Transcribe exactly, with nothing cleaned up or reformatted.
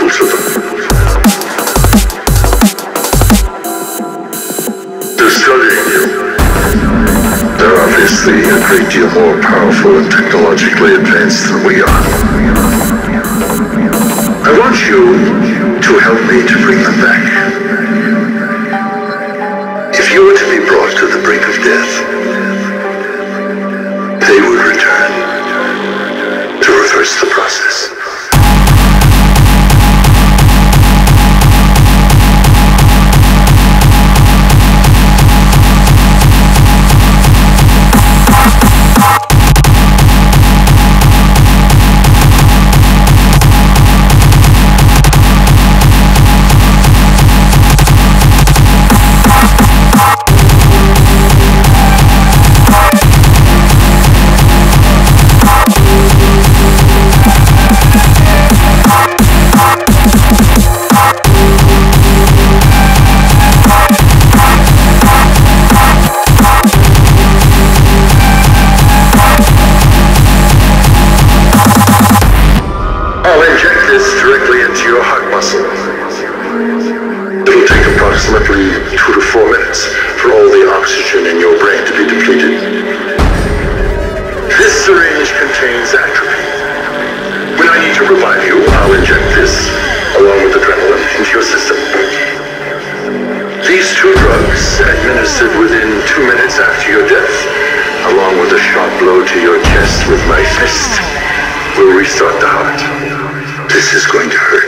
powerful to them. They're studying you. They're obviously a great deal more powerful and technologically advanced than we are. I want you to help me to bring them back. If you were to be brought to the brink of death, they would return to reverse the process. I'll inject this directly into your heart muscle. It'll take approximately two to four minutes for all the oxygen in your brain to be depleted. This syringe contains atropine. When I need to revive you, I'll inject this, along with adrenaline, into your system. These two drugs, administered within two minutes after your death, along with a sharp blow to your chest with my fist, will restart the heart. This is going to hurt.